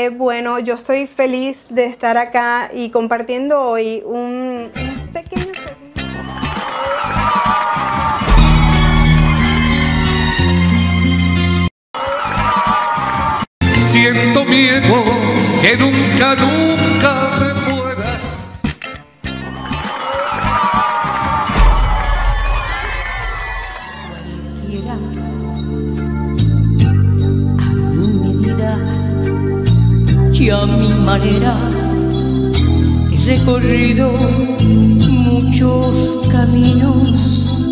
Bueno, yo estoy feliz de estar acá y compartiendo hoy un pequeño segmento. Siento miedo que nunca, nunca me puedas. Cualquiera a mi medida y a mi manera he recorrido muchos caminos